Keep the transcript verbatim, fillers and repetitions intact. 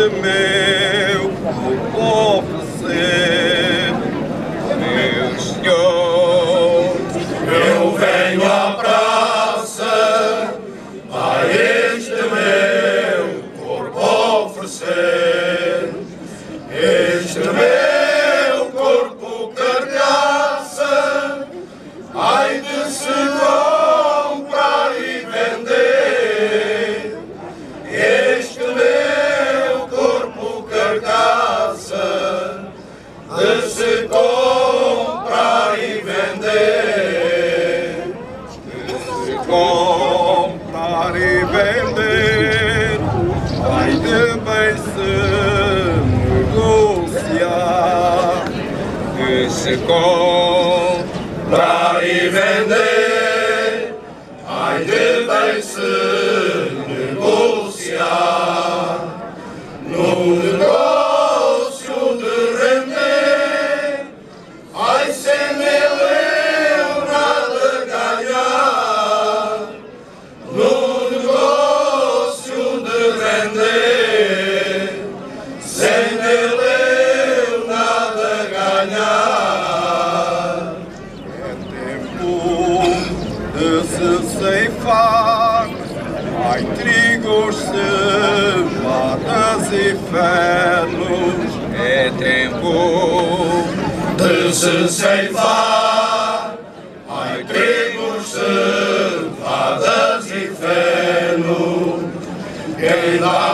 meu por oferecer, meu Senhor. Eu venho à praça a este meu corpo oferecer, este meu corpo carcaça, ai de se comprar e vender, este meu corpo carcaça, de se comprar e vender, De se comprar e vender, ai de bem se negociar. De se comprar comprar e vender, ai de bem se negociar, no negócio de render, ai sem ele eu nada ganhar, no negócio de render, sem ele eu nada ganhar. É tempo de se ceifar, ai trigos, cevadas e ferros. É tempo De se ceifar, ai trigos, cevadas e feno, quem dá